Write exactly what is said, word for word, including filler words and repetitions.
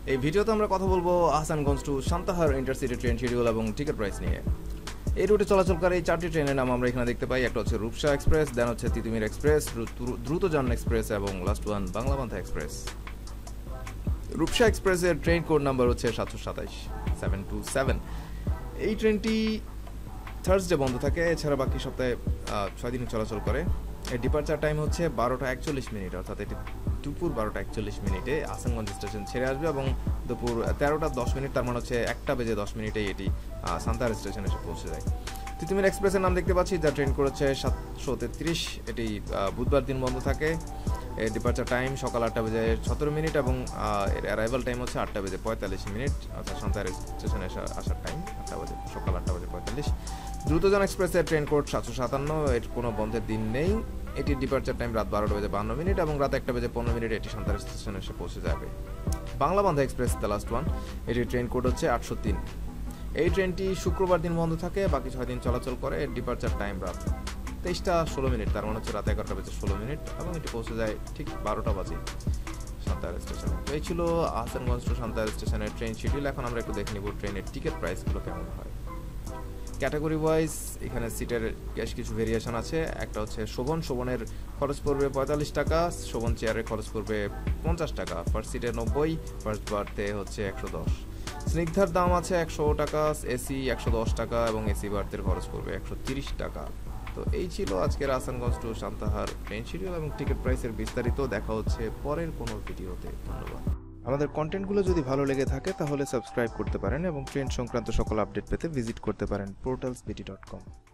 এই ভিডিওতে আমরা কথা বলবো Ahsanganj to Santahar intercity train schedule এবং টিকিট প্রাইস নিয়ে। এই রুটে চলাচলকারী এই চারটি ট্রেনের নাম আমরা এখানে দেখতে পাই। একটা হচ্ছে রূপসা এক্সপ্রেস, দেন হচ্ছে তিতুমির এক্সপ্রেস, দ্রুতযান এক্সপ্রেস এবং last one Banglabandha express. Rupsha এক্সপ্রেসের ট্রেন কোড নাম্বার হচ্ছে সাতশো সাতাইশ সেভেন টু সেভেন। এই ট্রেনটি থার্সডে বন্ধ থাকে, এছাড়া বাকি সপ্তাহে ছয় দিন চলাচল করে। এর ডিপার্চার টাইম হচ্ছে বারোটা একচল্লিশ মিনিট, অর্থাৎ এটি দুপুর বারোটা একচল্লিশ মিনিটে আহসানগঞ্জ স্টেশন ছেড়ে আসবে এবং দুপুর তেরোটা দশ মিনিট, তার মানে হচ্ছে একটা বেজে দশ মিনিটেই এটি সান্তাহার স্টেশনে এসে পৌঁছে যায়। তিতুমির এক্সপ্রেসের নাম দেখতে পাচ্ছি, যা ট্রেন করেছে সাতশো তেত্রিশ। এটি বুধবার দিন বন্ধ থাকে। এর ডিপার্চার টাইম সকাল আটটা বেজে সতেরো মিনিট এবং এর অ্যারাইভাল টাইম হচ্ছে আটটা বেজে পঁয়তাল্লিশ মিনিট, অর্থাৎ সান্তাহার স্টেশনে আসার টাইম আটটা বাজে সকাল আটটা বেজে পঁয়তাল্লিশ। দ্রুতযান এক্সপ্রেসের ট্রেন কোড সাতশো সাতান্ন। এর কোনো বন্ধের দিন নেই। এটির ডিপার্চার টাইম রাত বারোটা বেজে বান্ন মিনিট এবং রাত একটা বেজে পনেরো মিনিট এটি সান্তাহার স্টেশনে এসে পৌঁছে যাবে। Banglabandha express the last one, এটির ট্রেন কোড হচ্ছে আটশো তিন। এই ট্রেনটি শুক্রবার দিন বন্ধ থাকে, বাকি ছয় দিন চলাচল করে। এর ডিপার্চার টাইম রাত তেইশটা ষোলো মিনিট, তার মানে হচ্ছে রাত এগারোটা বেজে ষোলো মিনিট এবং এটি পৌঁছে যায় ঠিক বারোটা বাজে সান্তাহার স্টেশনে। তো এই ছিল আহসানগঞ্জ টু সান্তাহার স্টেশনের ট্রেন শিডিউল। এখন আমরা একটু দেখে নিব ট্রেনের টিকিট প্রাইসগুলো কেমন হয়। ক্যাটাগরি ওয়াইজ এখানে সিটের বেশ কিছু ভেরিয়েশন আছে। একটা হচ্ছে শোভন, শোভনের খরচ পড়বে পঁয়তাল্লিশ টাকা, শোভন চেয়ারের খরচ পড়বে পঞ্চাশ টাকা, ফার্স্ট সিটে নব্বই, ফার্স্ট বার্থে হচ্ছে একশো দশ। স্নিগ্ধার দাম আছে একশো টাকা, এসি একশো দশ টাকা এবং এসি বার্থের খরচ পড়বে একশো তিরিশ টাকা। তো এই ছিল আজকের Ahsanganj to Santahar train schedule এবং টিকিট প্রাইসের বিস্তারিত। দেখা হচ্ছে পরের কোনো ভিডিওতে। ধন্যবাদ। আমাদের কন্টেন্টগুলো যদি ভালো লেগে থাকে তাহলে সাবস্ক্রাইব করতে পারেন এবং ট্রেন সংক্রান্ত সকল আপডেট পেতে ভিজিট করতে পারেন পোর্টালস বিটি ডট কম।